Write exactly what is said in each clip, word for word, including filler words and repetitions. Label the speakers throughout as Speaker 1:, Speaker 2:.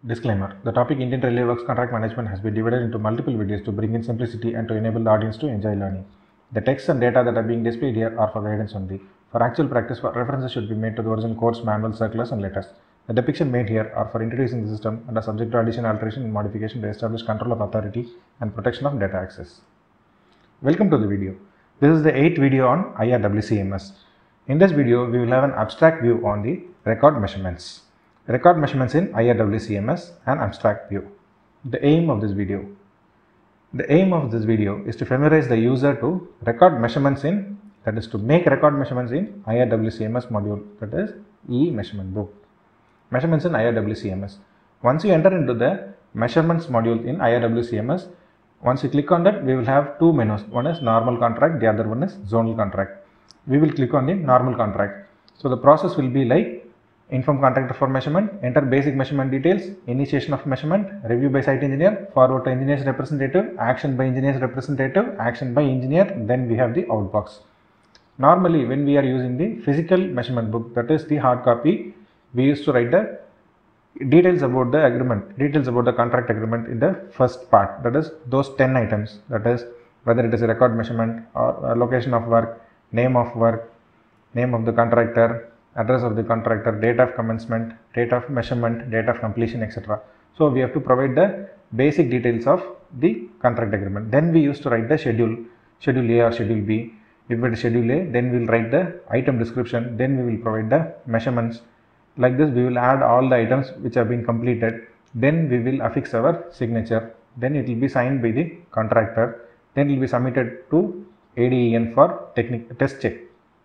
Speaker 1: Disclaimer: the topic Indian Railway Works Contract Management has been divided into multiple videos to bring in simplicity and to enable the audience to enjoy learning. The text and data that are being displayed here are for guidance only. For actual practice, references should be made to the original course, manual, circulars and letters. The depiction made here are for introducing the system and are subject to addition, alteration and modification to establish control of authority and protection of data access. Welcome to the video. This is the eighth video on I R W C M S. In this video, we will have an abstract view on the record measurements. Record measurements in I R W C M S and abstract view. The aim of this video. The aim of this video is to familiarize the user to record measurements in, that is to make record measurements in I R W C M S module, that is E measurement book. Measurements in I R W C M S. Once you enter into the measurements module in I R W C M S, once you click on that, we will have two menus. One is normal contract, the other one is zonal contract. We will click on the normal contract. So the process will be like: inform contractor for measurement, enter basic measurement details, initiation of measurement, review by site engineer, forward to engineer's representative, action by engineer's representative, action by engineer, then we have the outbox. Normally, when we are using the physical measurement book, that is the hard copy, we used to write the details about the agreement, details about the contract agreement in the first part, that is those ten items, that is whether it is a record measurement or location of work, name of work, name of the contractor, address of the contractor, date of commencement, date of measurement, date of completion, et cetera. So we have to provide the basic details of the contract agreement. Then we used to write the schedule, schedule A or schedule B. If it is schedule A, then we will write the item description, then we will provide the measurements. Like this, we will add all the items which have been completed. Then we will affix our signature. Then it will be signed by the contractor. Then it will be submitted to A D E N for technical test check.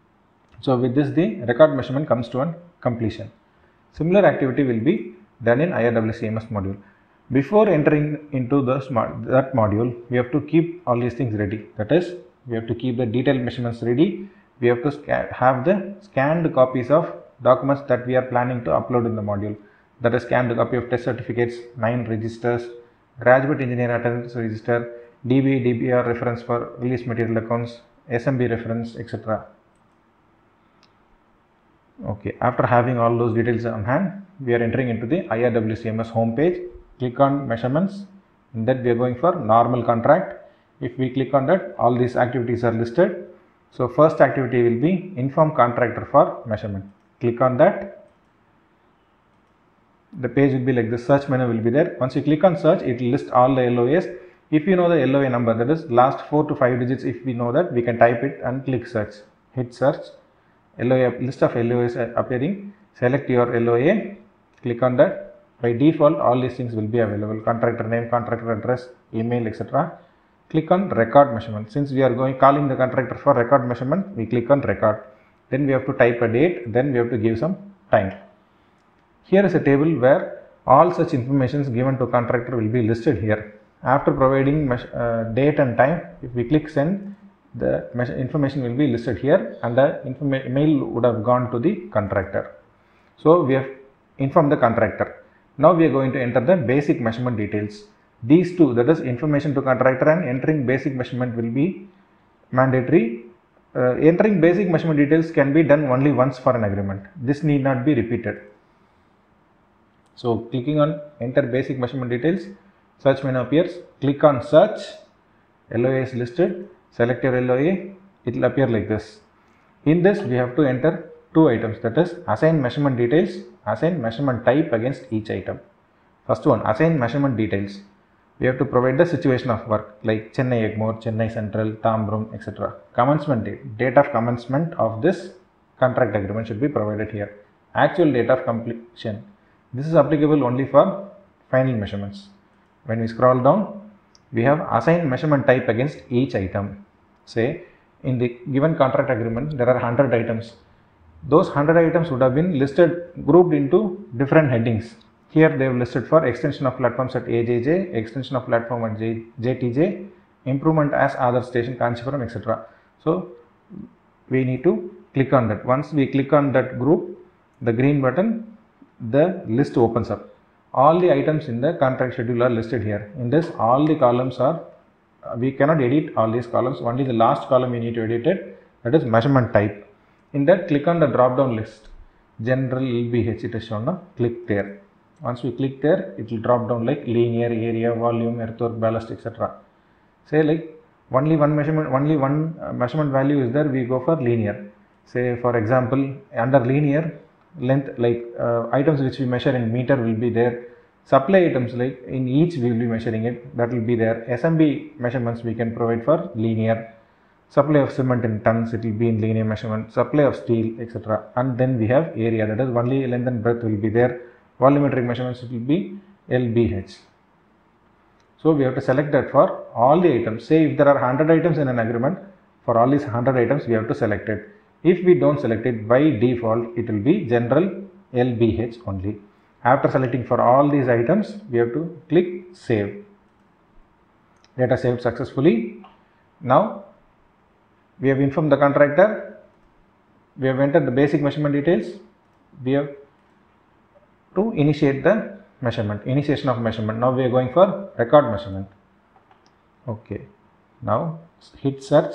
Speaker 1: So with this, the record measurement comes to a completion. Similar activity will be done in I R W C M S module. Before entering into the smart, that module, we have to keep all these things ready. That is, we have to keep the detailed measurements ready. We have to scan, have the scanned copies of documents that we are planning to upload in the module. That is, scanned copy of test certificates, nine registers, graduate engineer attendance register, D B, D B R reference for release material accounts, S M B reference, et cetera. Okay, after having all those details on hand, we are entering into the I R W C M S home page. Click on measurements. In that, we are going for normal contract. If we click on that, all these activities are listed. So first activity will be inform contractor for measurement. Click on that. The page will be like the search menu will be there. Once you click on search, it will list all the L O As. If you know the L O A number, that is last four to five digits, if we know that, we can type it and click search. Hit search. L O A, list of L O As appearing. Select your L O A. Click on that. By default, all these things will be available: contractor name, contractor address, email, et cetera. Click on record measurement. Since we are going calling the contractor for record measurement, we click on record. Then we have to type a date. Then we have to give some time. Here is a table where all such informations given to contractor will be listed here. After providing uh, date and time, if we click send, the information will be listed here and the mail would have gone to the contractor. So we have informed the contractor. Now we are going to enter the basic measurement details. These two, that is information to contractor and entering basic measurement, will be mandatory. Uh, entering basic measurement details can be done only once for an agreement. This need not be repeated. So clicking on enter basic measurement details, search menu appears. Click on search. L O A is listed. Select your L O A, it will appear like this. In this, we have to enter two items, that is assign measurement details, assign measurement type against each item. First one, assign measurement details. We have to provide the situation of work like Chennai Egmore, Chennai Central, Tambrum, et cetera. Commencement date, date of commencement of this contract agreement should be provided here. Actual date of completion. This is applicable only for final measurements. When we scroll down, we have assign measurement type against each item. Say, in the given contract agreement, there are one hundred items. Those one hundred items would have been listed, grouped into different headings. Here they have listed for extension of platforms at A J J, extension of platform at J T J, improvement as Aadhar station, Kanchipuram, et cetera. So we need to click on that. Once we click on that group, the green button, the list opens up. All the items in the contract schedule are listed here. In this, all the columns are, uh, we cannot edit all these columns, only the last column we need to edit it, that is measurement type. In that, click on the drop down list. General L B H, it is shown now, click there. Once we click there, it will drop down like linear, area, volume, earthwork, ballast, et cetera. Say like only one measurement, only one uh, measurement value is there, we go for linear. Say for example, under linear, length like uh, items which we measure in meter will be there. Supply items like in each we will be measuring it, that will be there. S M B measurements we can provide for linear. Supply of cement in tons, it will be in linear measurement. Supply of steel, et cetera. And then we have area, that is only length and breadth will be there. Volumetric measurements it will be L B H. So we have to select that for all the items. Say if there are one hundred items in an agreement, for all these one hundred items we have to select it. If we don't select it, by default it will be general L B H only. After selecting for all these items, we have to click save. Data saved successfully. Now we have informed the contractor, we have entered the basic measurement details, we have to initiate the measurement, initiation of measurement. Now we are going for record measurement. Okay, now hit search,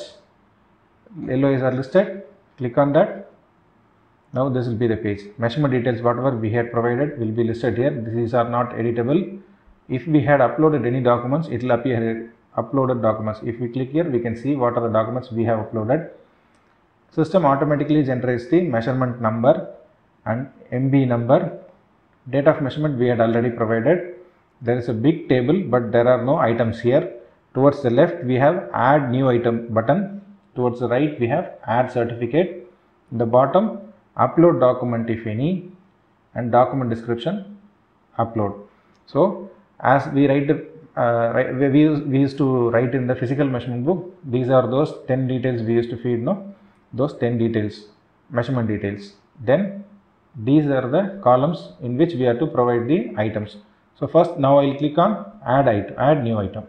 Speaker 1: L O Is are listed, click on that. Now this will be the page. Measurement details, whatever we had provided will be listed here. These are not editable. If we had uploaded any documents, it will appear here, uploaded documents. If we click here, we can see what are the documents we have uploaded. System automatically generates the measurement number and M B number. Date of measurement we had already provided. There is a big table, but there are no items here. Towards the left we have add new item button. Towards the right we have add certificate. In the bottom, upload document if any, and document description, upload. So as we write the uh, write, we, use, we used to write in the physical measurement book, these are those ten details we used to feed, no, those ten details, measurement details. Then these are the columns in which we have to provide the items. So first, now I will click on add item, add new item.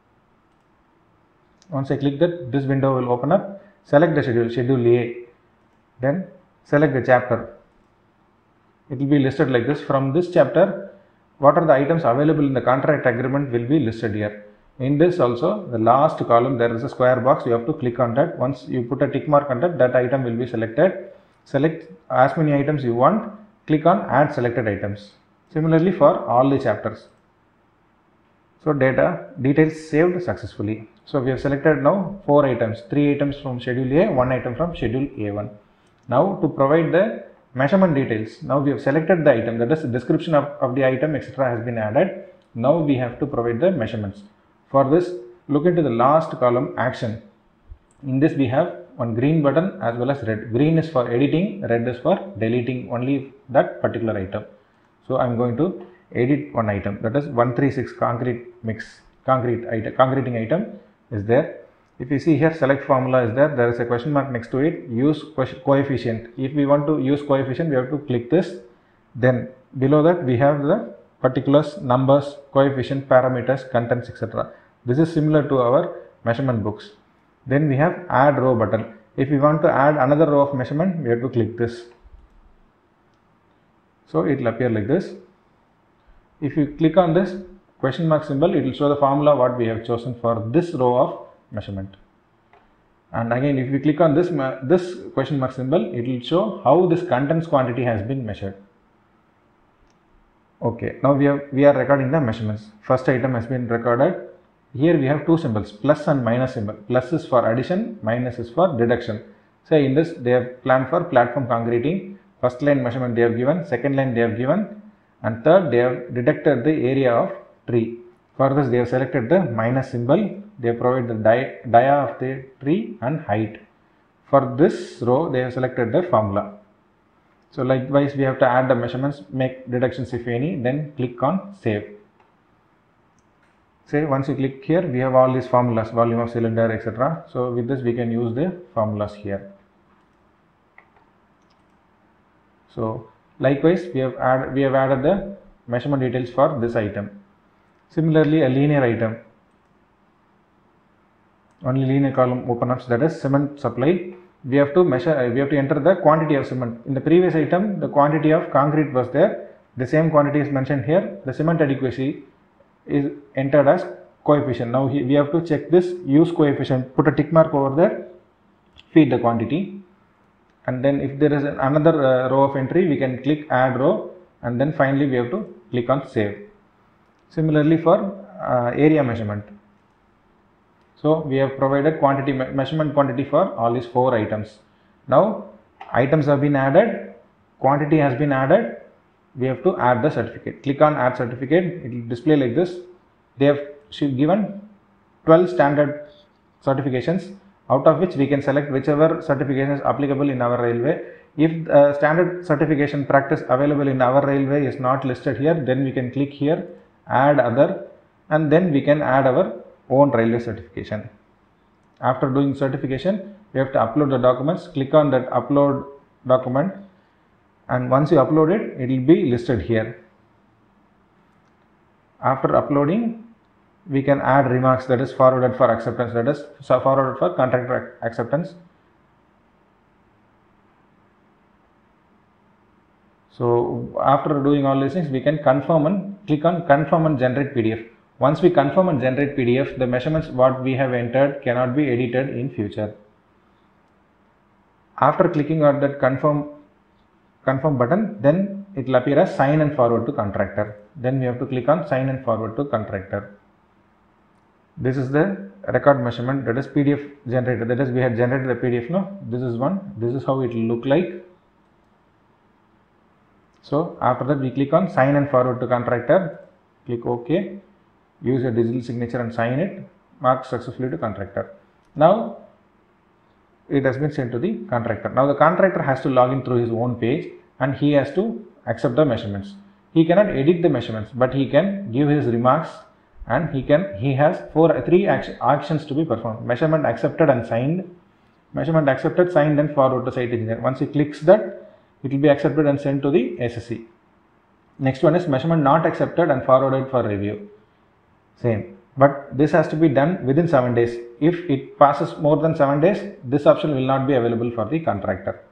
Speaker 1: Once I click that, this window will open up. Select the schedule, schedule A, then select the chapter. It will be listed like this. From this chapter, what are the items available in the contract agreement will be listed here. In this also, the last column, there is a square box, you have to click on that. Once you put a tick mark on that, that item will be selected. Select as many items you want, click on add selected items. Similarly for all the chapters. So data details saved successfully. So we have selected now four items, three items from schedule A, one item from schedule A one. Now to provide the measurement details, now we have selected the item, that is the description of, of the item, et cetera has been added. Now we have to provide the measurements. For this, look into the last column, action. In this we have one green button as well as red. Green is for editing, red is for deleting only that particular item. So I am going to edit one item, that is one thirty-six concrete mix, concrete item, concreting item is there. If you see here, select formula is there, there is a question mark next to it, use coefficient. If we want to use coefficient, we have to click this. Then below that we have the particulars, numbers, coefficient, parameters, contents, et cetera. This is similar to our measurement books. Then we have add row button. If we want to add another row of measurement, we have to click this. So it will appear like this. If you click on this question mark symbol, it will show the formula what we have chosen for this row of measurement. And again, if we click on this this question mark symbol, it will show how this contents quantity has been measured. Okay, now we have we are recording the measurements. First item has been recorded. Here we have two symbols, plus and minus symbol. Plus is for addition, minus is for deduction. Say in this they have planned for platform concreting. First line measurement they have given, second line they have given, and third they have deducted the area of tree. For this they have selected the minus symbol. They have provided the dia, dia of the tree and height. For this row they have selected the formula. So likewise we have to add the measurements, make deductions if any, then click on save. Say once you click here, we have all these formulas, volume of cylinder, et cetera. So with this we can use the formulas here. So likewise we have add, we have added the measurement details for this item. Similarly, a linear item, only linear column open up, that is cement supply. We have to measure, we have to enter the quantity of cement. In the previous item, the quantity of concrete was there. The same quantity is mentioned here. The cement adequacy is entered as coefficient. Now we have to check this, use coefficient, put a tick mark over there, feed the quantity. And then if there is another uh, row of entry, we can click add row, and then finally we have to click on save. Similarly for uh, area measurement. So we have provided quantity me measurement quantity for all these four items. Now items have been added, quantity has been added, we have to add the certificate. Click on add certificate, it will display like this. They have given twelve standard certifications, out of which we can select whichever certification is applicable in our railway. If uh, standard certification practice available in our railway is not listed here, then we can click here, add other, and then we can add our own railway certification. After doing certification, we have to upload the documents. Click on that upload document, and once you upload it, it will be listed here. After uploading, we can add remarks, that is forwarded for acceptance, that is forwarded for contractor acceptance. So after doing all these things, we can confirm and click on confirm and generate P D F. Once we confirm and generate P D F, the measurements what we have entered cannot be edited in future. After clicking on that confirm confirm button, then it will appear as sign and forward to contractor. Then we have to click on sign and forward to contractor. This is the record measurement, that is P D F generated, that is we had generated the P D F. No, this is one, this is how it will look like. So after that we click on sign and forward to contractor, click OK, use your digital signature and sign it, mark successfully to contractor. Now it has been sent to the contractor. Now the contractor has to log in through his own page and he has to accept the measurements. He cannot edit the measurements, but he can give his remarks, and he can he has four three action, actions to be performed: measurement accepted and signed, measurement accepted, signed and forward to site engineer. Once he clicks that, it will be accepted and sent to the S S C. Next one is measurement not accepted and forwarded for review. Same, but this has to be done within seven days. If it passes more than seven days, this option will not be available for the contractor.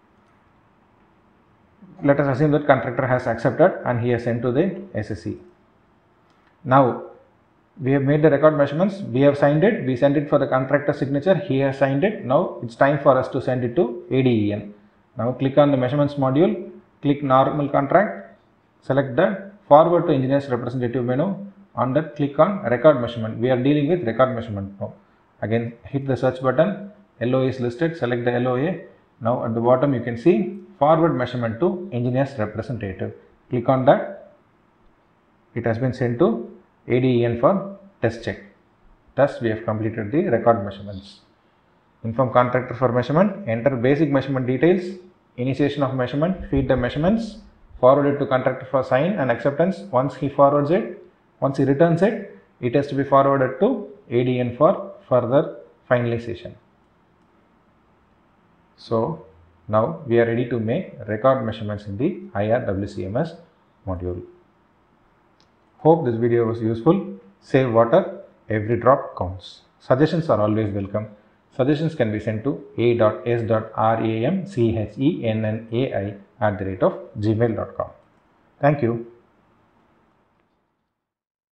Speaker 1: Let us assume that contractor has accepted and he has sent to the S S C. Now we have made the record measurements, we have signed it, we sent it for the contractor signature, he has signed it. Now it's time for us to send it to A D E N. Now click on the measurements module, click normal contract, select the forward to engineers representative menu. On that, click on record measurement. We are dealing with record measurement now. Again, hit the search button, L O A is listed, select the L O A. Now at the bottom you can see forward measurement to engineers representative. Click on that. It has been sent to A D E N for test check. Thus we have completed the record measurements. Inform contractor for measurement, enter basic measurement details, initiation of measurement, feed the measurements, forward it to contractor for sign and acceptance. Once he forwards it, once he returns it, it has to be forwarded to A D E N for further finalization. So now we are ready to make record measurements in the I R W C M S module. Hope this video was useful. Save water, every drop counts. Suggestions are always welcome. Suggestions can be sent to a dot s dot ramchennai at the rate of gmail dot com. Thank you.